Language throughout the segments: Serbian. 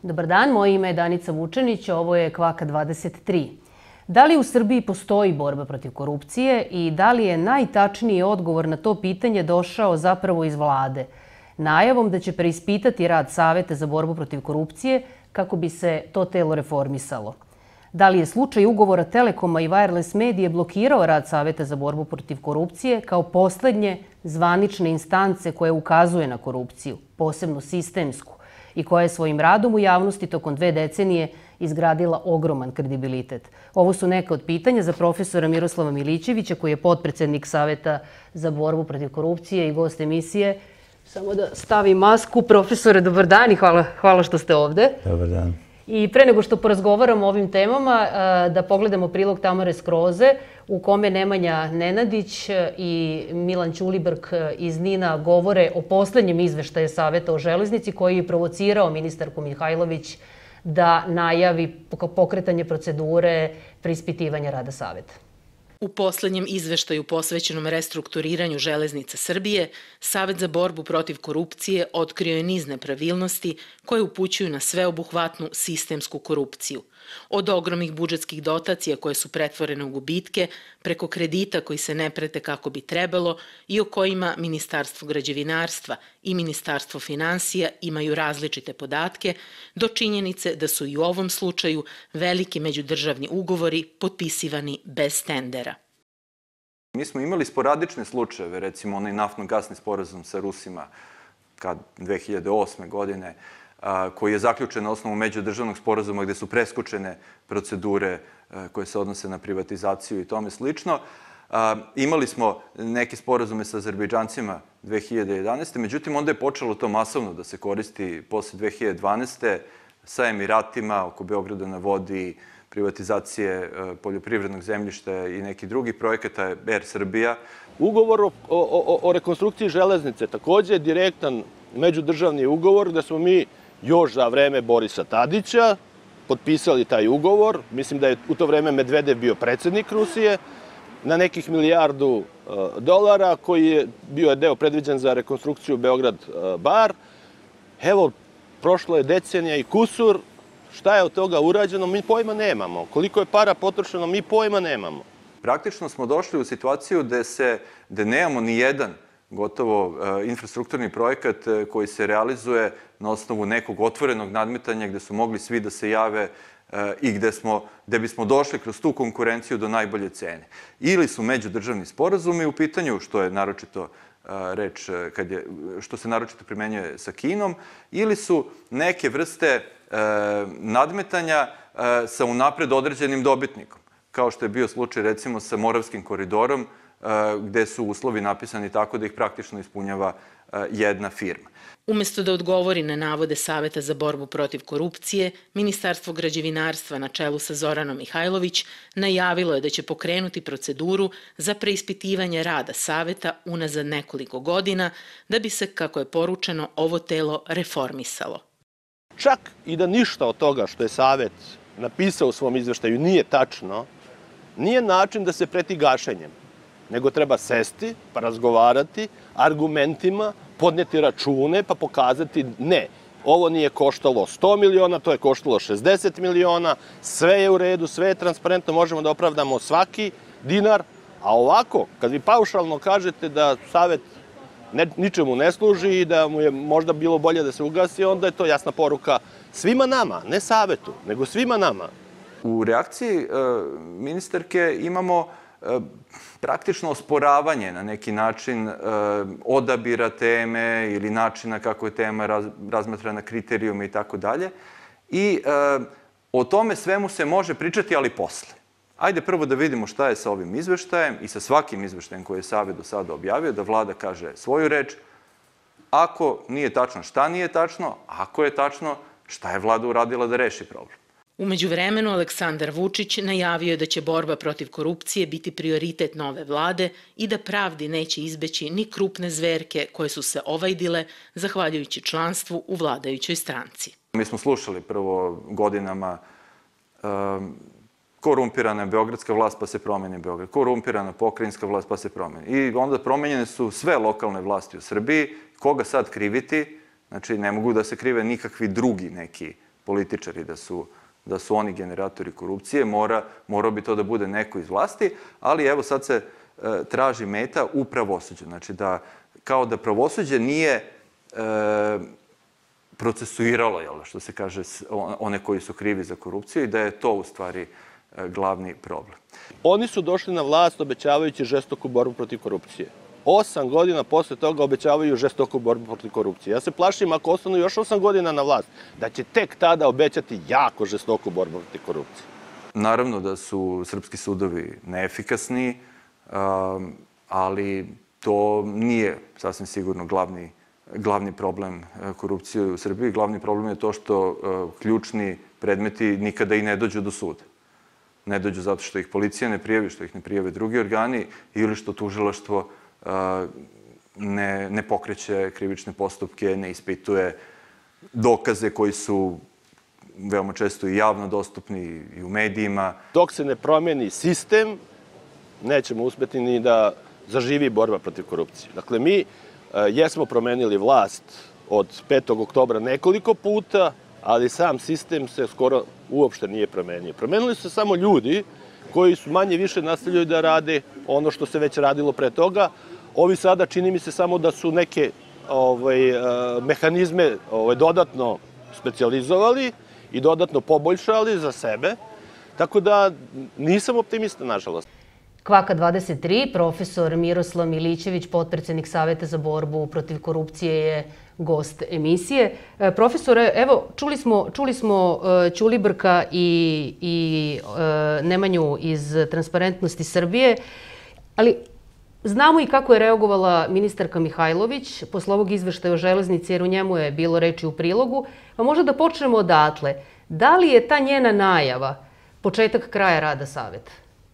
Dobar dan, moje ime je Danica Vučenić, ovo je Kvaka 23. Da li u Srbiji postoji borba protiv korupcije i da li je najtačniji odgovor na to pitanje došao zapravo iz vlade? Najavom da će preispitati rad Saveta za borbu protiv korupcije kako bi se to telo reformisalo. Da li je slučaj ugovora Telekoma i Wireless Medije blokirao rad Saveta za borbu protiv korupcije kao poslednje zvanične instance koje ukazuje na korupciju, posebno sistemsku, i koja je svojim radom u javnosti tokom 2 decenije izgradila ogroman kredibilitet? Ovo su neka od pitanja za profesora Miroslava Milićevića, koji je potpredsednik Saveta za borbu protiv korupcije i gost emisije. Samo da stavim masku. Profesore, dobar dan i hvala što ste ovde. Dobar dan. I pre nego što porazgovaramo o ovim temama, da pogledamo prilog Tamare Skroze, u kome Nemanja Nenadić i Milan Ćulibrk iz NIN-a govore o poslednjem izveštaju Saveta o železnici, koji je provocirao ministarku Mihajlović da najavi pokretanje procedure preispitivanja rada Saveta. U poslednjem izveštaju posvećenom restrukturiranju Železnica Srbije, Savet za borbu protiv korupcije otkrio je niz nepravilnosti koje upućuju na sveobuhvatnu sistemsku korupciju. Od ogromnih budžetskih dotacija koje su pretvorene u gubitke, preko kredita koji se ne prate kako bi trebalo i o kojima Ministarstvo građevinarstva i Ministarstvo finansija imaju različite podatke, do činjenice da su i u ovom slučaju veliki međudržavni ugovori potpisivani bez tendera. Mi smo imali sporadične slučajeve, recimo onaj naftno-gasni sporazum sa Rusima 2008. godine, koji je zaključen na osnovu međudržavnog sporazuma gde su preskočene procedure koje se odnose na privatizaciju i tome slično. Imali smo neke sporazume sa Azerbejdžancima 2011. Međutim, onda je počelo to masovno da se koristi posle 2012. sa Emiratima, oko Beograda na vodi, privatizacije poljoprivrednog zemljišta i nekih drugih projekata, Air Srbija. Ugovor o rekonstrukciji železnice takođe je direktan međudržavni ugovor gde smo mi još za vreme Borisa Tadića potpisali taj ugovor. Mislim da je u to vreme Medvedev bio predsednik Rusije, na nekih $1.000.000 koji je bio deo predviđen za rekonstrukciju Beograd-Bar. Evo, prošlo je decenija i kusur. Šta je od toga urađeno? Mi pojma nemamo. Koliko je para potrošeno? Mi pojma nemamo. Praktično smo došli u situaciju gde nemamo ni jedan gotovo infrastrukturni projekat koji se realizuje na osnovu nekog otvorenog nadmetanja gde su mogli svi da se jave i gde bismo došli kroz tu konkurenciju do najbolje cene. Ili su međudržavni sporazumi u pitanju, što je naročito reč, što se naročito primenjuje sa Kinom, ili su neke vrste nadmetanja sa unapred određenim dobitnikom, kao što je bio slučaj recimo sa Moravskim koridorom, gde su uslovi napisani tako da ih praktično ispunjava jedna firma. Umesto da odgovori na navode Saveta za borbu protiv korupcije, Ministarstvo građevinarstva na čelu sa Zoranom Mihajlović najavilo je da će pokrenuti proceduru za preispitivanje rada Saveta unazad nekoliko godina, da bi se, kako je poručeno, ovo telo reformisalo. Čak i da ništa od toga što je Savet napisao u svom izveštaju nije tačno, nije način da se preti gašenjem, nego treba sesti, pa razgovarati, argumentima, podneti račune, pa pokazati ne, ovo nije koštalo 100 miliona, to je koštalo 60 miliona, sve je u redu, sve je transparentno, možemo da opravdamo svaki dinar, a ovako, kad vi paušalno kažete da Savet ničemu ne služi i da mu je možda bilo bolje da se ugasi, onda je to jasna poruka svima nama, ne Savetu, nego svima nama. U reakciji ministarke imamo praktično osporavanje na neki način odabira teme ili načina kako je tema razmatrana, kriterijume i tako dalje. I o tome svemu se može pričati, ali posle. Ajde prvo da vidimo šta je sa ovim izveštajem i sa svakim izveštajem koji je Savet do sada objavio, da vlada kaže svoju reč. Ako nije tačno, šta nije tačno, ako je tačno, šta je vlada uradila da reši problem. U međuvremenu, Aleksandar Vučić najavio je da će borba protiv korupcije biti prioritet nove vlade i da pravdi neće izbeći ni krupne zverke koje su se ovajdile zahvaljujući članstvu u vladajućoj stranci. Mi smo slušali prvo godinama korumpirana je beogradska vlast pa se promeni Beograd, korumpirana pokrajinska vlast pa se promeni. I onda promenjene su sve lokalne vlasti u Srbiji. Koga sad kriviti? Znači, ne mogu da se krive nikakvi drugi neki političari da su oni generatori korupcije, morao bi to da bude neko iz vlasti, ali evo sad se traži meta u pravosuđu. Znači kao da pravosuđe nije procesuiralo, što se kaže, one koji su krivi za korupciju i da je to u stvari glavni problem. Oni su došli na vlast obećavajući žestoku borbu protiv korupcije. 8 godina posle toga obećavaju žestoku borbu protiv korupcije. Ja se plašim, ako ostanu još 8 godina na vlast, da će tek tada obećati jako žestoku borbu protiv korupcije. Naravno da su srpski sudovi neefikasni, ali to nije sasvim sigurno glavni problem korupcije u Srbiji. Glavni problem je to što ključni predmeti nikada i ne dođu do suda. Ne dođu zato što ih policija ne prijavi, što ih ne prijave drugi organi ili što tužilaštvo ne pokreće krivične postupke, ne ispituje dokaze koji su veoma često i javno dostupni i u medijima. Dok se ne promeni sistem, nećemo uspeti ni da zaživi borba protiv korupcije. Dakle, mi jesmo promenili vlast od 5. oktobra nekoliko puta, ali sam sistem se skoro uopšte nije promenio. Promenili su se samo ljudi koji su manje više nastavljaju da rade ono što se već radilo pre toga. Ovi sada čini mi se samo da su neke mehanizme dodatno specijalizovali i dodatno poboljšali za sebe, tako da nisam optimista, nažalost. Kvaka 23, profesor Miroslav Milićević, potpredsednik Saveta za borbu protiv korupcije, je gost emisije. Profesore, evo, čuli smo Ćulibrka i Nemanju iz Transparentnosti Srbije, ali znamo i kako je reagovala ministarka Mihajlović posle ovog izveštaja o železnici, jer u njemu je bilo reči u prilogu. Pa možda da počnemo odatle. Da li je ta njena najava početak kraja rada Saveta?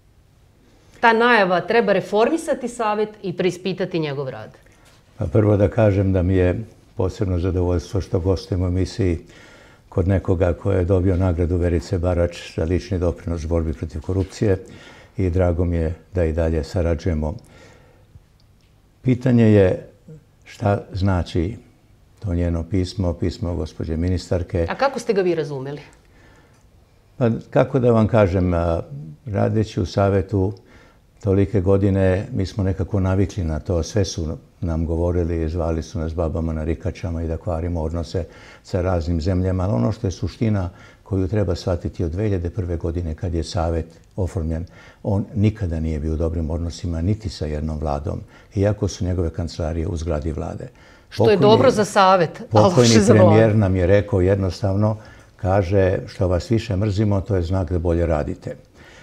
Ta najava treba reformisati Savet i preispitati njegov rad? Pa prvo da kažem da mi je posebno zadovoljstvo što gostujem u emisiji kod nekoga ko je dobio nagradu Verice Barač za lični doprinos borbi protiv korupcije i drago mi je da i dalje sarađujemo. Pitanje je šta znači to njeno pismo gospođe ministarke. A kako ste ga vi razumeli? Pa kako da vam kažem, radeći u Savetu tolike godine, mi smo nekako navikli na to. Sve su nam govorili, zvali su nas babama narikačama i da kvarimo odnose sa raznim zemljama. Ali ono što je suština koju treba shvatiti od 2001. godine kad je Savet oformljen, on nikada nije bio u dobrim odnosima niti sa jednom vladom, iako su njegove kancelarije u zgradi vlade. Što je dobro za Savet, ali loše pokojni za vladu. premijer nam je rekao jednostavno, kaže, što vas više mrzimo, to je znak da bolje radite.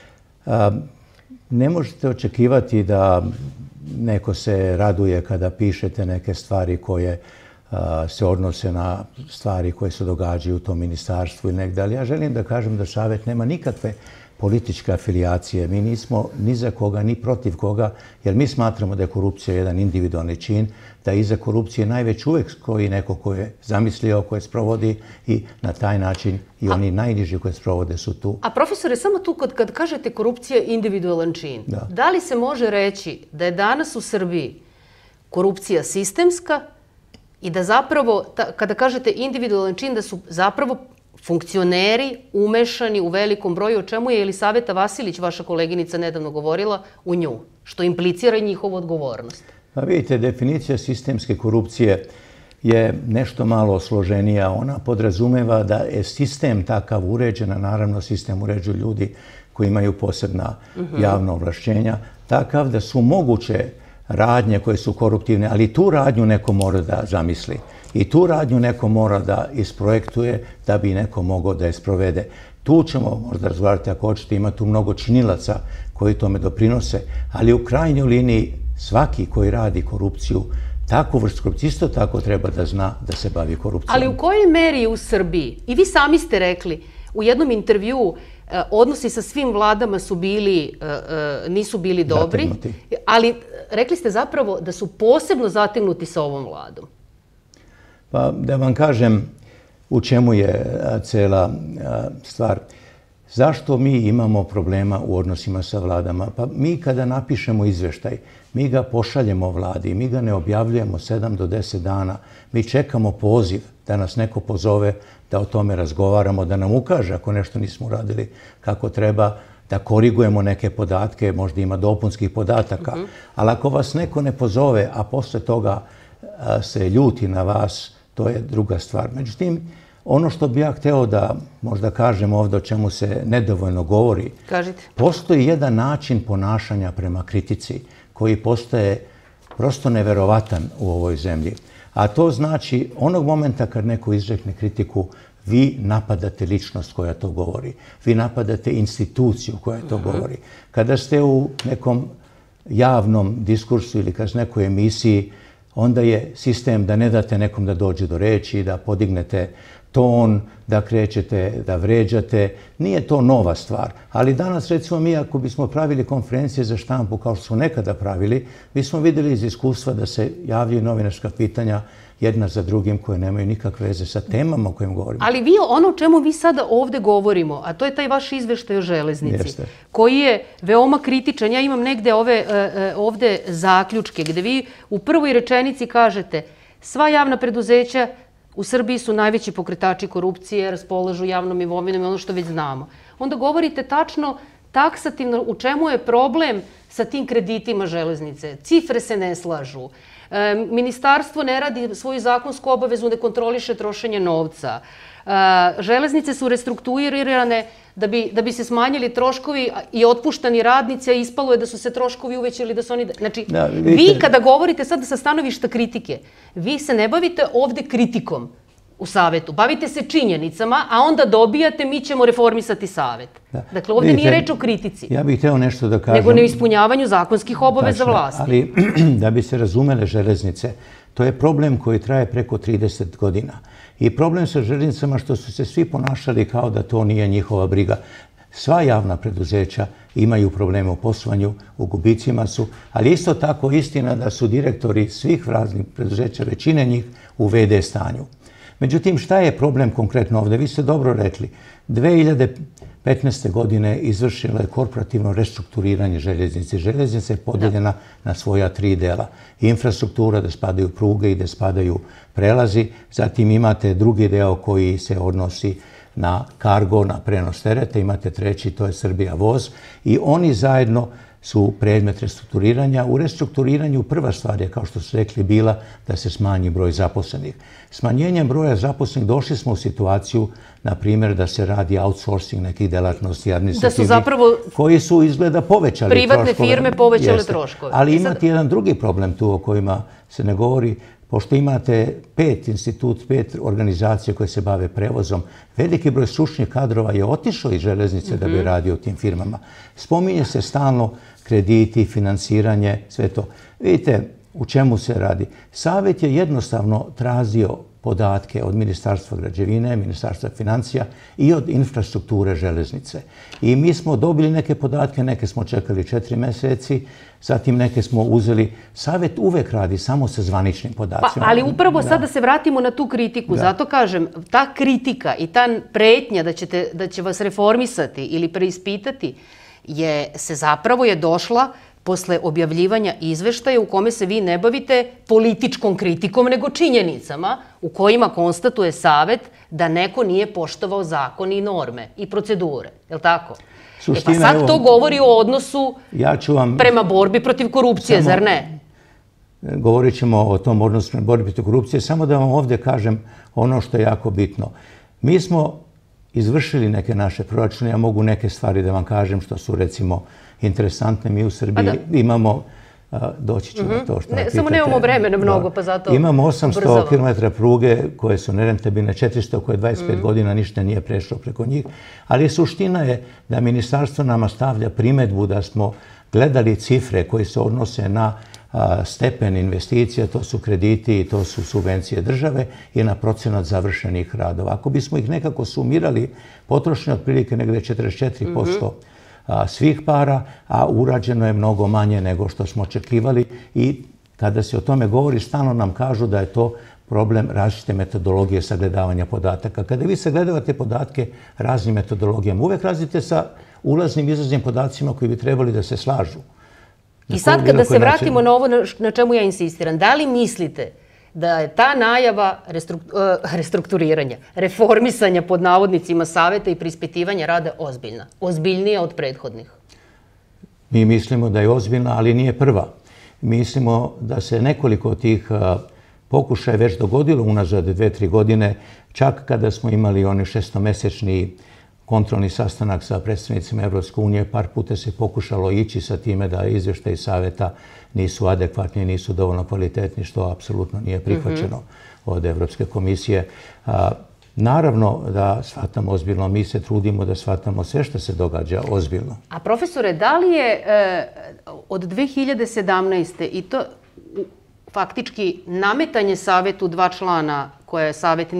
Ne možete očekivati da neko se raduje kada pišete neke stvari koje se odnose na stvari koje se događaju u tom ministarstvu ili negdje. Ali ja želim da kažem da Savet nema nikakve političke afilijacije. Mi nismo ni za koga, ni protiv koga, jer mi smatramo da je korupcija jedan individualni čin, da iza korupcije najveć uvek stoji neko ko je zamislio, ko je sprovodi i na taj način i oni najniži koji sprovode su tu. A profesore, samo tu kad kažete korupcija je individualan čin, da li se može reći da je danas u Srbiji korupcija sistemska i da zapravo, kada kažete individualan čin, da su zapravo funkcioneri umešani u velikom broju, o čemu je Elisaveta Vasilić, vaša koleginica, nedavno govorila, u nju, što implicira i njihovu odgovornost? Pa vidite, definicija sistemske korupcije je nešto malo složenija. Ona podrazumeva da je sistem takav uređen, a naravno sistem uređuju ljudi koji imaju posebna javna ovlašćenja, takav da su moguće radnje koje su koruptivne, ali tu radnju neko mora da zamisli. I tu radnju neko mora da isprojektuje da bi neko mogao da je sprovede. Tu ćemo možda razgovarati ako hoćete, ima tu mnogo činilaca koji tome doprinose, ali u krajnjoj liniji svaki koji radi korupciju, takvu vrstu korupcije, isto tako treba da zna da se bavi korupcijom. Ali u kojoj meri u Srbiji, i vi sami ste rekli u jednom intervjuu, odnosi sa svim vladama nisu bili dobri, ali rekli ste zapravo da su posebno zategnuti sa ovom vladom. Pa da vam kažem u čemu je cela stvar. Zašto mi imamo problema u odnosima sa vladama? Pa mi kada napišemo izveštaj, mi ga pošaljemo vladi, mi ga ne objavljujemo 7 do 10 dana. Mi čekamo poziv da nas neko pozove da o tome razgovaramo, da nam ukaže ako nešto nismo uradili kako treba, da korigujemo neke podatke, možda ima dopunskih podataka. Ali ako vas neko ne pozove, a posle toga se ljuti na vas, to je druga stvar. Međutim, ono što bi ja hteo da možda kažem ovdje o čemu se nedovoljno govori, postoji jedan način ponašanja prema kritici koji postaje prosto neverovatan u ovoj zemlji. A to znači onog momenta kad neko izrekne kritiku, vi napadate ličnost koja to govori. Vi napadate instituciju koja to govori. Kada ste u nekom javnom diskursu ili kad ste u nekoj emisiji, onda je sistem da ne date nekom da dođe do reči, da podignete ton, da krećete, da vređate. Nije to nova stvar. Ali danas, recimo, mi ako bismo pravili konferencije za štampu kao što smo nekada pravili, mi smo vidjeli iz iskustva da se javljaju novinarska pitanja jedna za drugim koje nemaju nikakve veze sa temama o kojim govorimo. Ali vi ono o čemu vi sada ovdje govorimo, a to je taj vaš izveštaj o železnici, koji je veoma kritičan. Ja imam negde ovdje zaključke gdje vi u prvoj rečenici kažete sva javna preduzeća u Srbiji su najveći pokretači korupcije, raspolažu javnom imovinom i ono što već znamo. Onda govorite tačno, taksativno u čemu je problem sa tim kreditima železnice. Cifre se ne slažu. Ministarstvo ne radi svoju zakonsku obavezu, ne kontroliše trošenje novca. Železnice su restrukturirane da bi se smanjili troškovi i otpuštani radnici, a ispalo je da su se troškovi uvećali, da su oni... Znači, vi kada govorite sad sa stanovišta kritike, vi se ne bavite ovdje kritikom u Savetu, bavite se činjenicama, a onda dobijate mi ćemo reformisati Savet. Dakle, ovdje nije reč o kritici. Ja bih hteo nešto da kažem. Nego ne ispunjavanju zakonskih obaveza vlasti. Ali da bi se razumele železnice, to je problem koji traje preko 30 godina. I problem sa železnicama što su se svi ponašali kao da to nije njihova briga. Sva javna preduzeća imaju probleme u poslovanju, u gubicima su, ali isto tako istina da su direktori svih raznih preduzeća, većine njih, u VD stanju. Međutim, šta je problem konkretno ovdje? Vi ste dobro rekli. 2015. godine izvršilo je korporativno restrukturiranje željeznice. Željeznica je podeljena na svoja 3 dela. Infrastruktura, da spadaju pruge i da spadaju prelazi. Zatim imate drugi deo koji se odnosi na kargo, na prenos tereta. Imate treći, to je Srbija voz. I oni zajedno su predmet restrukturiranja. U restrukturiranju prva stvar je, kao što su rekli, bila da se smanji broj zaposlenih. Smanjenjem broja zaposlenih došli smo u situaciju, na primjer, da se radi outsourcing nekih delatnosti administrativnih, koji su izgleda povećali troškove. Privatne firme povećale troškove. Ali imate jedan drugi problem tu o kojima se ne govori. Pošto imate 5 organizacija koje se bave prevozom, veliki broj stručnih kadrova je otišao iz železnice da bi radio u tim firmama. Spominje se stalno krediti, finansiranje, sve to. Vidite u čemu se radi. Savet je jednostavno tražio podatke od Ministarstva građevine, Ministarstva financija i od infrastrukture železnice. I mi smo dobili neke podatke, neke smo čekali 4 meseci, zatim neke smo uzeli. Savet uvek radi samo sa zvaničnim podacima. Ali upravo sad da se vratimo na tu kritiku. Zato kažem, ta kritika i ta pretnja da će vas reformisati ili preispitati se zapravo je došla posle objavljivanja izveštaja u kome se vi ne bavite političkom kritikom, nego činjenicama u kojima konstatuje Savet da neko nije poštovao zakon i norme i procedure. Je li tako? Pa sad to govori o odnosu prema borbi protiv korupcije, zar ne? Govorit ćemo o tom odnosu prema borbi protiv korupcije. Samo da vam ovdje kažem ono što je jako bitno. Mi smo izvršili neke naše proračune. Ja mogu neke stvari da vam kažem što su, recimo, interesantne. Mi u Srbiji imamo, doći ću na to što me pitate. Samo nemamo vremena mnogo, pa zato imamo 800 km pruge koje su nerentabilne, 400 koje 25 godina ništa nije prešlo preko njih. Ali suština je da ministarstvo nama stavlja primedbu da smo gledali cifre koje se odnose na stepen investicija, to su krediti i to su subvencije države i na procenat završenih radova. Ako bismo ih nekako sumirali, potrošeno otprilike negde 44% svih para, a urađeno je mnogo manje nego što smo očekivali i kada se o tome govori, stalno nam kažu da je to problem različite metodologije sagledavanja podataka. Kada vi sagledavate podatke raznim metodologijama, uvek razlite sa ulaznim i izlaznim podacima koji bi trebali da se slažu. I sad kada se vratimo na ovo na čemu ja insistiram, da li mislite da je ta najava restrukturiranja, reformisanja pod navodnicima saveta i preispitivanja rada ozbiljna, ozbiljnija od prethodnih? Mi mislimo da je ozbiljna, ali nije prva. Mislimo da se nekoliko tih pokušaja već dogodilo unazad 2-3 godine, čak kada smo imali onaj 6-mesečni kontrolni sastanak sa predstavnicima Evropske unije, par puta se pokušalo ići sa time da izveštaji saveta nisu adekvatni, nisu dovoljno kvalitetni, što apsolutno nije prihvaćeno od Evropske komisije. Naravno da shvatamo ozbiljno, mi se trudimo da shvatamo sve što se događa ozbiljno. A profesore, da li je od 2017. i to faktički nametanje savetu 2 člana koje savet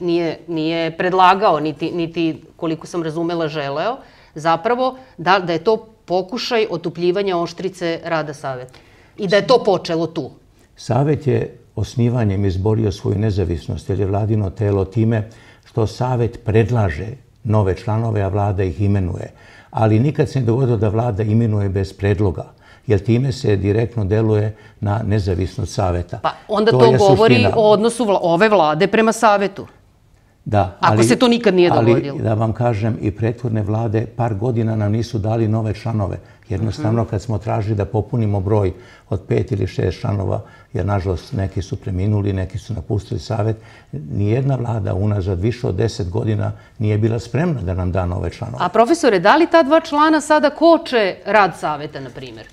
nije predlagao, niti koliko sam razumela želeo, zapravo da je to pokušaj otupljivanja oštrice rada saveta i da je to počelo tu? Savet je osnivanjem izborio svoju nezavisnost, jer je vladino telo time što savet predlaže nove članove, a vlada ih imenuje. Ali nikad se ne dogodilo da vlada imenuje bez predloga, jer time se direktno deluje na nezavisnost saveta. Pa onda to govori o odnosu ove vlade prema savetu. Da. Ako se to nikad nije dogodilo. Ali da vam kažem, i prethodne vlade par godina nam nisu dali nove članove. Jednostavno, kad smo tražili da popunimo broj od 5 ili 6 članova, jer nažalost neki su preminuli, neki su napustili savet, nijedna vlada unazad više od 10 godina nije bila spremna da nam da nove članove. A profesore, da li ta 2 člana sada koče rad saveta, na primjer?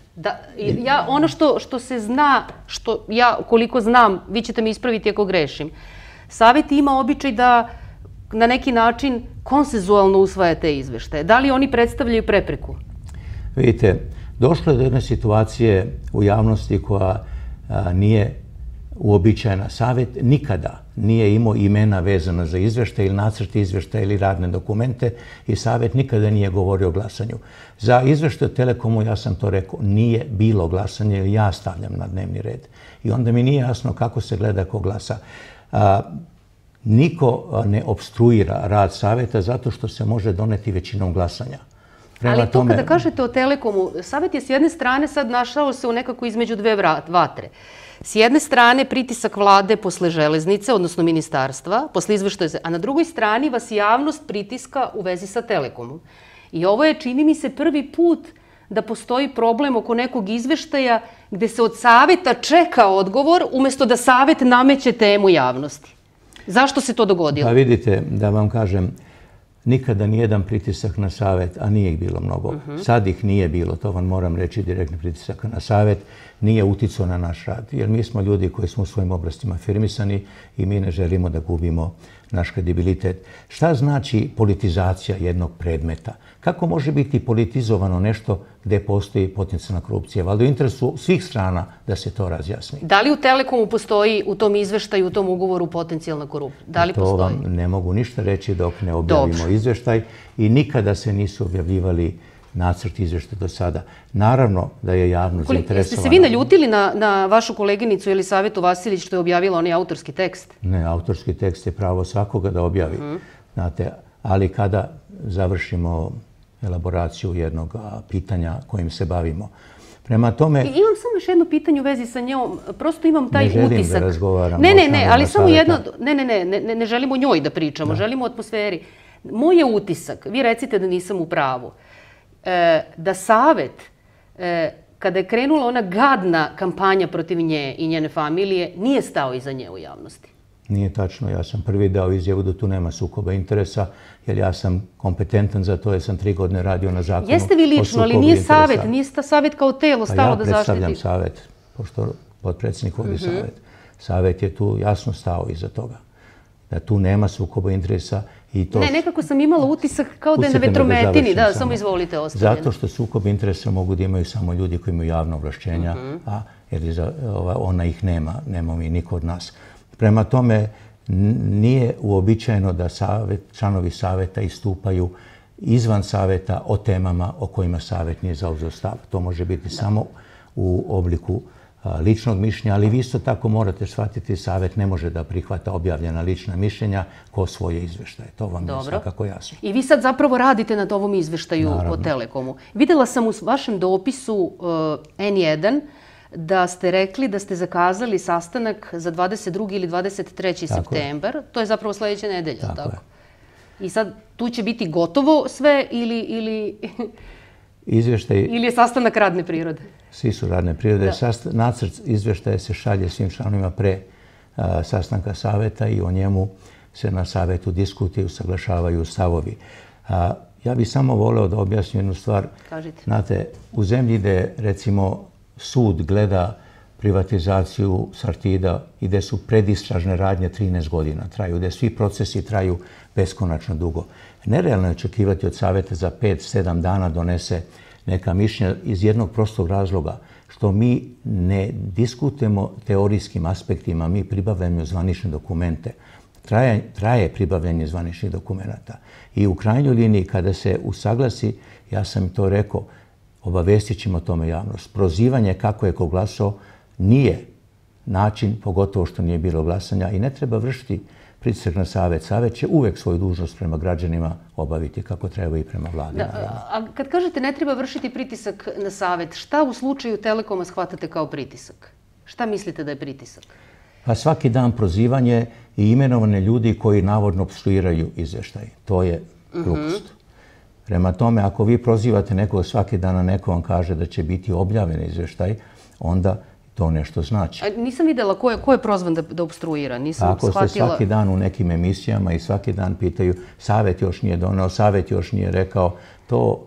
Ono što se zna, što ja koliko znam, vi ćete me ispraviti ako grešim, savet ima običaj da na neki način konsenzualno usvaja te izveštaje. Da li oni predstavljaju prepreku? Vidite, došlo je do jedne situacije u javnosti koja nije uobičajena. Savet nikada nije imao imena vezana za izveštaje ili nacrte izveštaje ili radne dokumente i savet nikada nije govorio o glasanju. Za izveštaj o Telekomu, ja sam to rekao, nije bilo glasanje ili ja stavljam na dnevni red. I onda mi nije jasno kako se gleda ko glasa. Niko ne opstruira rad saveta zato što se može doneti većinom glasanja. Ali to kada kažete o Telekomu, savet je s jedne strane sad našao se u nekako između 2 vatre. S jedne strane pritisak vlade posle železnice, odnosno ministarstva, posle izveštaja, a na drugoj strani vas javnost pritiska u vezi sa Telekomom. I ovo je, čini mi se, prvi put da postoji problem oko nekog izveštaja gde se od saveta čeka odgovor umesto da savet nameće temu javnosti. Zašto se to dogodilo? Pa vidite, da vam kažem, nikada nijedan pritisak na savet, a nije ih bilo mnogo. Sad ih nije bilo, to vam moram reći, direktni pritisak na savet, nije uticao na naš rad. Jer mi smo ljudi koji smo u svojim oblastima afirmisani i mi ne želimo da gubimo naš kredibilitet. Šta znači politizacija jednog predmeta? Kako može biti politizovano nešto gde postoji potencijalna korupcija? Valjda u interesu svih strana da se to razjasni. Da li u Telekomu postoji u tom izveštaju, u tom ugovoru potencijalna korupcija? Da li postoji? To vam ne mogu ništa reći dok ne objavimo izveštaj i nikada se nisu objavljivali nacrt izveštaja do sada. Naravno da je javnost zainteresovana. Jeste se vi naljutili na vašu koleginicu Elisavetu Vasilić što je objavila onaj autorski tekst? Ne, autorski tekst je pravo svakoga da objavi. Znate, ali kada završimo elaboraciju jednog pitanja kojim se bavimo. Prema tome... Imam samo još jedno pitanje u vezi sa njom. Prosto imam taj utisak. Ne želim da razgovaram. Ne, ali samo jedno... Ne želimo o njoj da pričamo, želimo o atmosferi. Moj je utisak, vi recite da nisam u pravu, da savet, kada je krenula ona gadna kampanja protiv nje i njene familije, nije stao iza nje u javnosti. Nije tačno. Ja sam prvi dao izjavu da tu nema sukoba interesa, jer ja sam kompetentan za to, jer sam 3 godine radio na zakonu o sukobu interesa. Jeste vi lično, ali nije savet, nije savet kao telo stalo da zaštiti. Pa ja predstavljam savet, pošto potpredsjednik vodi savet. Savet je tu jasno stao iza toga. Da tu nema sukoba interesa i to... Ne, nekako sam imala utisak kao da je na vetrometini. Da, samo izvolite, ostavljeno. Zato što sukob interesa mogu da imaju samo ljudi koji imaju javna ovlašćenja, jer ona ih nema, nemamo mi niko od nas. Prema tome, nije uobičajeno da članovi saveta istupaju izvan saveta o temama o kojima savet nije zauzeo stav. To može biti samo u obliku ličnog mišljenja, ali vi isto tako morate shvatiti, savet ne može da prihvata objavljena lična mišljenja ko svoje izveštaje. To vam je svakako jasno. I vi sad zapravo radite na ovom izveštaju o Telekomu. Videla sam u vašem dopisu N1 da ste rekli da ste zakazali sastanak za 22. ili 23. septembar. To je zapravo sledeća nedelja, tako? I sad tu će biti gotovo sve ili je sastanak radne prirode? Svi su radne prirode. Nacrt izveštaja se šalje svim članovima pre sastanka saveta i o njemu se na savetu diskutuju, usaglašavaju stavovi. Ja bih samo voleo da objasnim jednu stvar. Kažite. Znate, u zemlji gde, recimo, sud gleda privatizaciju Sartida i gde su predistražne radnje 13 godina traju, gde svi procesi traju beskonačno dugo. Nerealno je očekivati od saveta za 5-7 dana donese neka mišljenja iz jednog prostog razloga, što mi ne diskutujemo teorijskim aspektima, mi pribavljamo zvanične dokumente. Traje pribavljanje zvaničnih dokumenta. I u krajnjoj liniji, kada se usaglasi, ja sam to rekao, obavestit ćemo tome javnost. Prozivanje kako je ko glasao nije način, pogotovo što nije bilo glasanja, i ne treba vršiti pritisak na savet. Savet će uvek svoju dužnost prema građanima obaviti kako treba i prema vladi. A kad kažete ne treba vršiti pritisak na savet, šta u slučaju Telekoma shvatate kao pritisak? Šta mislite da je pritisak? Pa svaki dan prozivanje i imenovane ljudi koji navodno opstruiraju izveštaj. To je glupost. Prema tome, ako vi prozivate nekoga svaki dan, a neko vam kaže da će biti objavljen izveštaj, onda to nešto znači. Nisam videla ko je prozvan da opstruira. Nisam shvatila. Ako ste svaki dan u nekim emisijama i svaki dan pitaju savet još nije doneo, savet još nije rekao, to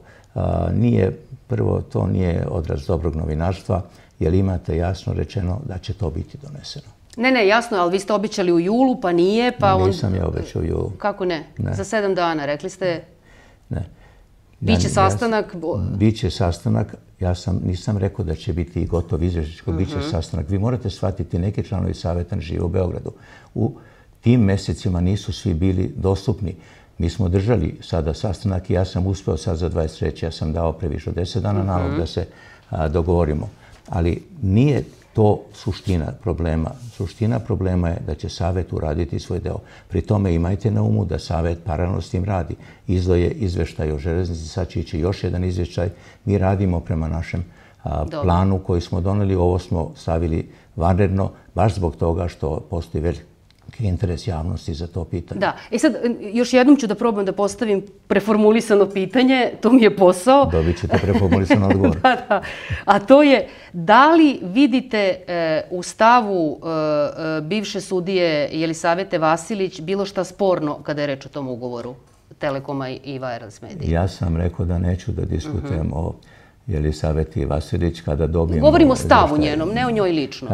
nije odraz dobrog novinarstva, jer imate jasno rečeno da će to biti doneseno. Ne, jasno, ali vi ste obećali u julu, pa nije, pa on... Nisam ja obećao u julu. Kako ne? Za 7 dana, rekli ste... Ne. Biće sastanak? Biće sastanak. Ja nisam rekao da će biti gotov izveštaj, biće sastanak. Vi morate shvatiti, neki članovi saveta žive u Beogradu. U tim mesecima nisu svi bili dostupni. Mi smo držali sada sastanak i ja sam uspeo sad za 23. Ja sam dao previše od 10 dana nalog da se dogovorimo. Ali nije to suština problema. Suština problema je da će savet uraditi svoj deo. Pri tome imajte na umu da savet paralelno s tim radi. Izdaje izveštaj o železnici, sad će ići još jedan izveštaj. Mi radimo prema našem planu koji smo doneli. Ovo smo stavili vanredno, baš zbog toga što postoji veliki interes javnosti za to pitanje. Da. I sad, još jednom ću da probam da postavim preformulisano pitanje, to mi je posao. Dobit ćete preformulisan odgovor. Da. A to je, da li vidite u stavu bivše sudije Jelisavete Vasilić bilo šta sporno kada je reč o tom ugovoru Telekoma i Wireless Media? Ja sam rekao da neću da diskutujem o Jelisaveti Vasilić kada dobijemo... Govorimo o stavu njenom, ne o njoj lično.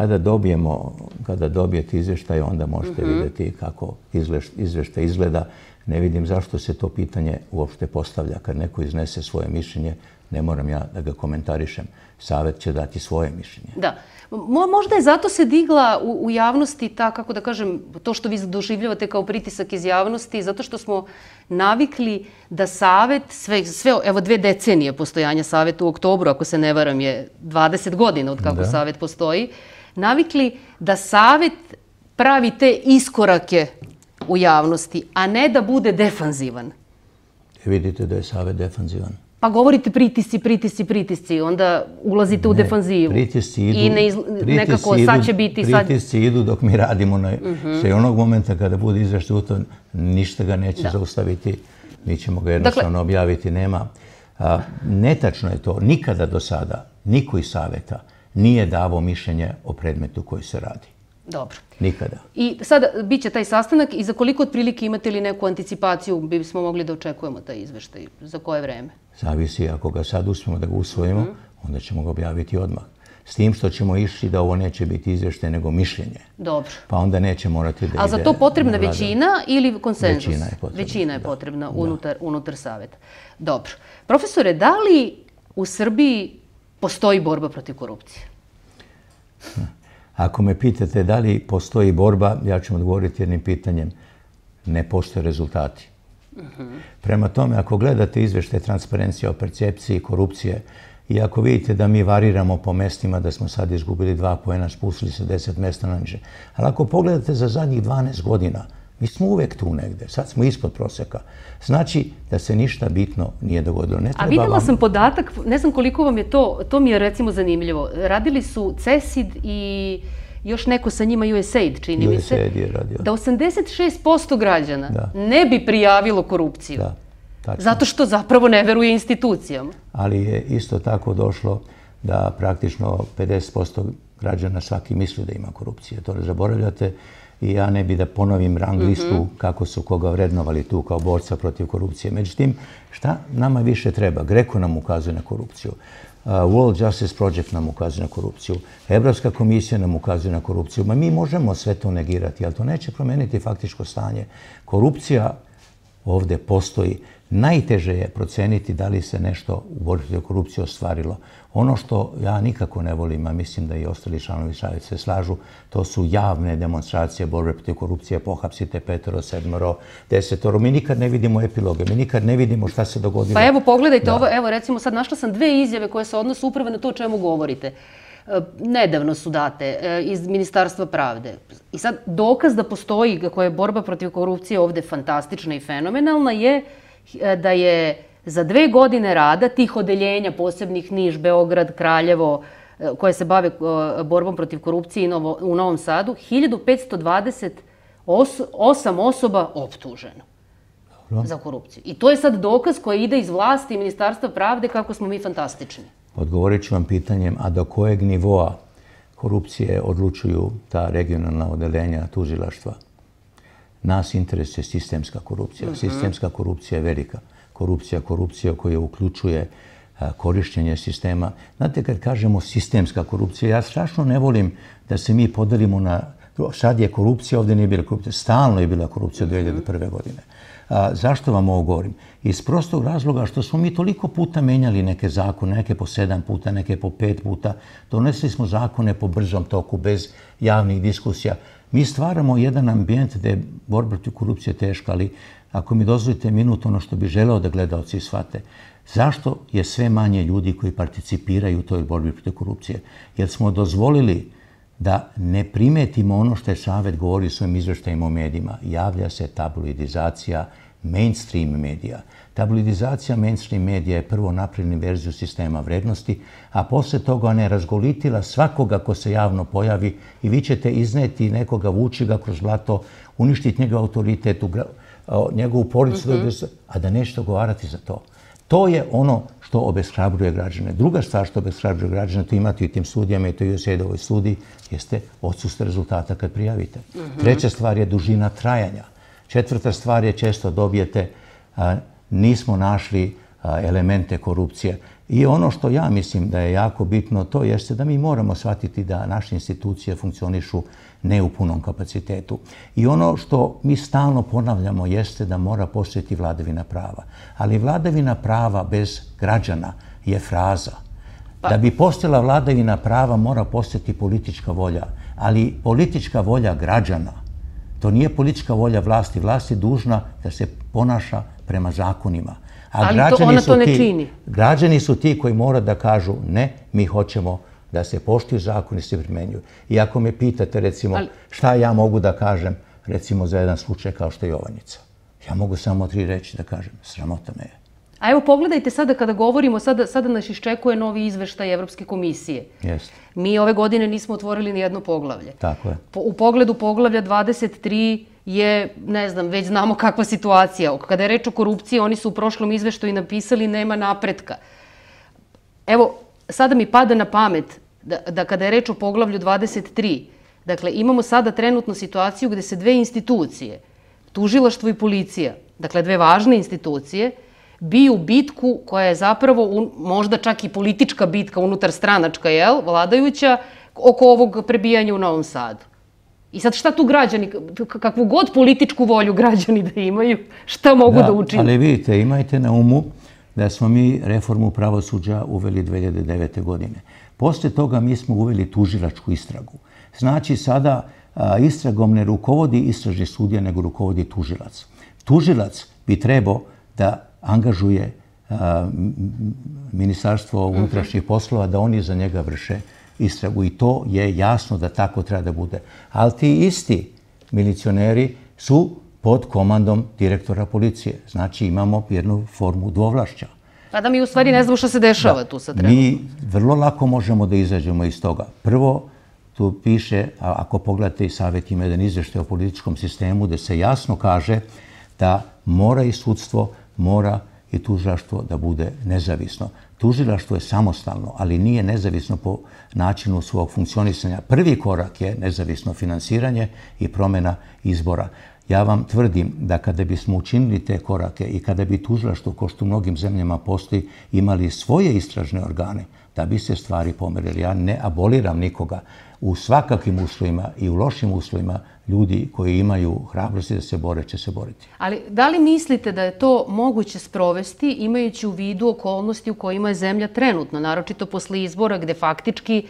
Kada dobijete izveštaj, onda možete vidjeti kako izveštaj izgleda. Ne vidim zašto se to pitanje uopšte postavlja. Kad neko iznese svoje mišljenje, ne moram ja da ga komentarišem. Savet će dati svoje mišljenje. Da. Možda je zato se digla u javnosti ta, kako da kažem, to što vi doživljavate kao pritisak iz javnosti, zato što smo navikli da savet, evo 2 decenije postojanja saveta u oktobru, ako se ne varam, je 20 godina od kako savet postoji, navikli da savet pravi te iskorake u javnosti, a ne da bude defanzivan. Vidite da je savet defanzivan. Pa govorite pritisci, onda ulazite u defanzivu. Pritisci idu dok mi radimo. Sve onog momenta kada bude izveštaj u to, ništa ga neće zaustaviti. Mi ćemo ga jednostavno objaviti. Netačno je to. Nikada do sada niko iz saveta nije davao mišljenje o predmetu koji se radi. Dobro. Nikada. I sada bit će taj sastanak i za koliko otprilike imate li neku anticipaciju bismo mogli da očekujemo taj izveštaj? Za koje vreme? Zavisi, ako ga sad uspijemo da ga usvojimo, onda ćemo ga objaviti odmah. S tim što ćemo išli da ovo neće biti izveštaj nego mišljenje. Dobro. Pa onda neće morati da ide... A za to potrebna većina ili konsenzus? Većina je potrebna. Većina je potrebna unutar saveta. Dobro. Profesore, da li u Srbiji postoji borba protiv korupcije? Ako me pitate da li postoji borba, ja ću odgovoriti jednim pitanjem. Ne postoje rezultati. Prema tome, ako gledate izveštaj transparencije o percepciji korupcije i ako vidite da mi variramo po mestima, da smo sad izgubili 2 poena, spustili se 10 mesta na niže. Ali ako pogledate za zadnjih 12 godina, Mi smo uvek tu negde, sad smo ispod proseka. Znači da se ništa bitno nije dogodilo. A videla sam podatak, ne znam koliko vam je to mi je recimo zanimljivo. Radili su CESID i još neko sa njima USAID, čini mi se, da 86% građana ne bi prijavilo korupciju. Zato što zapravo ne veruje institucijama. Ali je isto tako došlo da praktično 50% građana svaki misli da ima korupcije. To ne zaboravljate i ja ne bi da ponovim rang listu kako su koga vrednovali tu kao borca protiv korupcije. Međutim, šta nama više treba? GRECO nam ukazuje na korupciju. World Justice Project nam ukazuje na korupciju. Evropska komisija nam ukazuje na korupciju. Mi možemo sve to negirati, ali to neće promeniti faktičko stanje. Korupcija ovde postoji. Najteže je proceniti da li se nešto u borbi protiv korupcije ostvarilo. Ono što ja nikako ne volim, a mislim da i ostali članovi savjeta se slažu, to su javne demonstracije borbe protiv korupcije, pohapsite 5, 7, 10. Mi nikad ne vidimo epiloge, mi nikad ne vidimo šta se dogodilo. Pa evo, pogledajte ovo, evo recimo sad našla sam 2 izjave koje se odnose upravo na to o čemu govorite. Nedavno su date iz Ministarstva pravde. I sad dokaz da postoji, koja je borba protiv korupcije ovde fantastična i fenomenalna, je da je za 2 godine rada tih odeljenja posebnih Niš, Beograd, Kraljevo, koje se bave borbom protiv korupcije u Novom Sadu, 1528 osoba optuženo za korupciju. I to je sad dokaz koji ide iz vlasti i Ministarstva pravde kako smo mi fantastični. Odgovorit ću vam pitanjem, a do kojeg nivoa korupcije odlučuju ta regionalna odeljenja tužilaštva? Nas interesuje sistemska korupcija. Sistemska korupcija je velika. Korupcija koja uključuje korišćenje sistema. Znate, kad kažemo sistemska korupcija, ja strašno ne volim da se mi podelimo na... Sad je korupcija, ovdje nije bila korupcija. Stalno je bila korupcija od 2001. godine. Zašto vam ovo govorim? Iz prostog razloga što smo mi toliko puta menjali neke zakone, neke po 7 puta, neke po 5 puta. Donesli smo zakone po brzom toku, bez javnih diskusija. Mi stvaramo jedan ambijent gde je borba protiv korupcije teška, ali ako mi dozvolite minut, ono što bi želeo da gledaoci shvate, zašto je sve manje ljudi koji participiraju u toj borbi protiv korupcije? Jer smo dozvolili da ne primetimo ono što je Savet govori u svojim izveštajima o medijima. Javlja se tabloidizacija mainstream medija. Tabloidizacija mainstream medija je prvo napravljena verziju sistema vrednosti, a posle toga ne razgolitila svakoga ko se javno pojavi i vi ćete izneti nekoga, vući ga kroz blato, uništiti njegov autoritet, njegovu porodicu, a da nećete odgovarati za to. To je ono što obeshrabruje građane. Druga stvar što obeshrabruje građane, to imate i tim studijama i to i u USAID-ovoj studiji, jeste odsustvo rezultata kad prijavite. Treća stvar je dužina trajanja. Četvrta stvar je često dobijete, nismo našli elemente korupcije. I ono što ja mislim da je jako bitno, to jeste da mi moramo shvatiti da naše institucije funkcionišu ne u punom kapacitetu. I ono što mi stalno ponavljamo jeste da mora postojati vladavina prava. Ali vladavina prava bez građana je fraza. Da bi postojala vladavina prava mora postojati politička volja. Ali politička volja građana, to nije politička volja vlasti. Vlast je dužna da se ponaša prema zakonima. Ali ona to ne čini. Građani su ti koji moraju da kažu ne, mi hoćemo da se poštuju zakoni i se primenjuju. I ako me pitate, recimo, šta ja mogu da kažem, recimo, za jedan slučaj kao što je Jovanjica. Ja mogu samo 3 reći da kažem, sramota me je. A evo pogledajte sada kada govorimo, sada nas iščekuje novi izveštaj Evropske komisije. Jeste. Mi ove godine nismo otvorili ni jedno poglavlje. Tako je. U pogledu poglavlja 23 je, ne znam, već znamo kakva situacija. Kada je reč o korupciji, oni su u prošlom izveštaju napisali nema napretka. Evo, sada mi pada na pamet da kada je reč o poglavlju 23, dakle, imamo sada trenutnu situaciju gde se 2 institucije, tužilaštvo i policija, dakle, 2 važne institucije, biju bitku koja je zapravo možda čak i politička bitka unutar stranačka, vladajuća, oko ovog prebijanja u Novom Sadu. I sad šta tu građani, kakvu god političku volju građani da imaju, šta mogu da učine? Ali vidite, imajte na umu da smo mi reformu pravosuđa uveli 2009. godine. Posle toga mi smo uveli tužilačku istragu. Znači sada istragom ne rukovodi istražni sudija, nego rukovodi tužilac. Tužilac bi trebao da angažuje Ministarstvo unutrašnjih poslova da oni za njega vrše istragu i to je jasno da tako treba da bude. Ali ti isti milicioneri su pod komandom direktora policije. Znači imamo jednu formu dvovlašća. A da mi u stvari ne znamo što se dešava tu sad trenutno. Mi vrlo lako možemo da izađemo iz toga. Prvo, tu piše, ako pogledate i Savet ima jedan izveštaj o političkom sistemu, gde se jasno kaže da mora i sudstvo, mora i tužilaštvo da bude nezavisno. Tužilaštvo je samostalno, ali nije nezavisno po načinu svog funkcionisanja. Prvi korak je nezavisno finansiranje i promjena izbora. Ja vam tvrdim da kada bismo učinili te korake i kada bi tužilaštvo, ko što u mnogim zemljama postoji, imali svoje istražne organe, da bi se stvari pomerili. Ja ne aboliram nikoga. U svakakvim uslovima i u lošim uslovima ljudi koji imaju hrabrosti da se bore, će se boriti. Ali da li mislite da je to moguće sprovesti imajući u vidu okolnosti u kojima je zemlja trenutno, naročito posle izbora gde faktički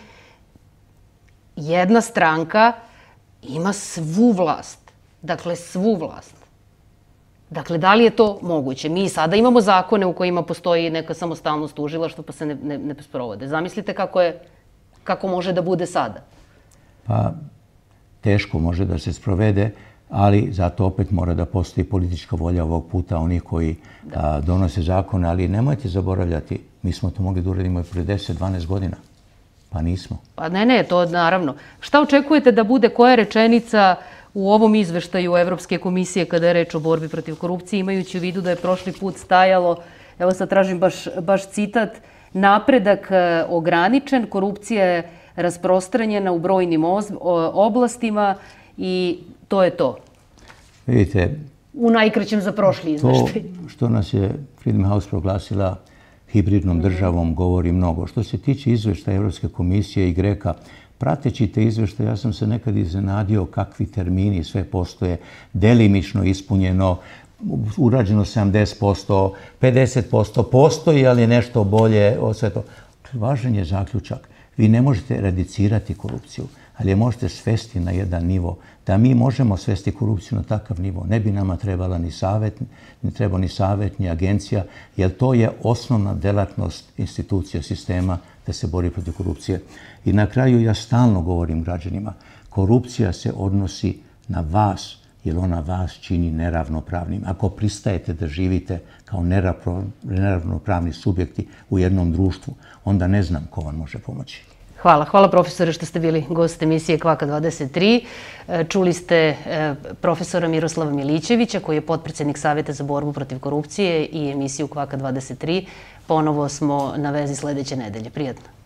jedna stranka ima svu vlast? Dakle, svu vlast. Dakle, da li je to moguće? Mi sada imamo zakone u kojima postoji neka samostalnost tužilaštva pa se ne sprovode. Zamislite kako može da bude sada? Pa, teško može da se sprovede, ali zato opet mora da postoji politička volja ovog puta onih koji donose zakone, ali nemojte zaboravljati, mi smo to mogli da uradimo i pre 10-12 godina. Pa nismo. Pa ne, to naravno. Šta očekujete da bude koja rečenica u ovom izveštaju Evropske komisije kada je reč o borbi protiv korupcije, imajući u vidu da je prošli put stajalo, evo sad tražim baš citat, napredak ograničen, korupcija je rasprostranjena u brojnim oblastima i to je to. Vidite, u najkraćem za prošli izveštaj. To što nas je Freedom House proglasila hibridnom državom govori mnogo. Što se tiče izveštaja Evropske komisije i Greka, prateći te izveštaje, ja sam se nekad iznenadio kakvi termini sve postoje, delimično ispunjeno, urađeno 70%, 50%, postoji, ali nešto bolje od sve to. Važan je zaključak. Vi ne možete radicirati korupciju, ali je možete svesti na jedan nivo. Da mi možemo svesti korupciju na takav nivo, ne bi nama trebala ni savjet, ni agencija, jer to je osnovna delatnost institucija sistema da se bori protiv korupcije. I na kraju ja stalno govorim građanima, korupcija se odnosi na vas, jer ona vas čini neravnopravnim. Ako pristajete da živite kao neravnopravni subjekti u jednom društvu, onda ne znam ko vam može pomoći. Hvala profesore što ste bili gost emisije Kvaka 23. Čuli ste profesora Miroslava Milićevića, koji je potpredsjednik Savjeta za borbu protiv korupcije i emisiju Kvaka 23. Ponovo smo na vezi sledeće nedelje. Prijatno.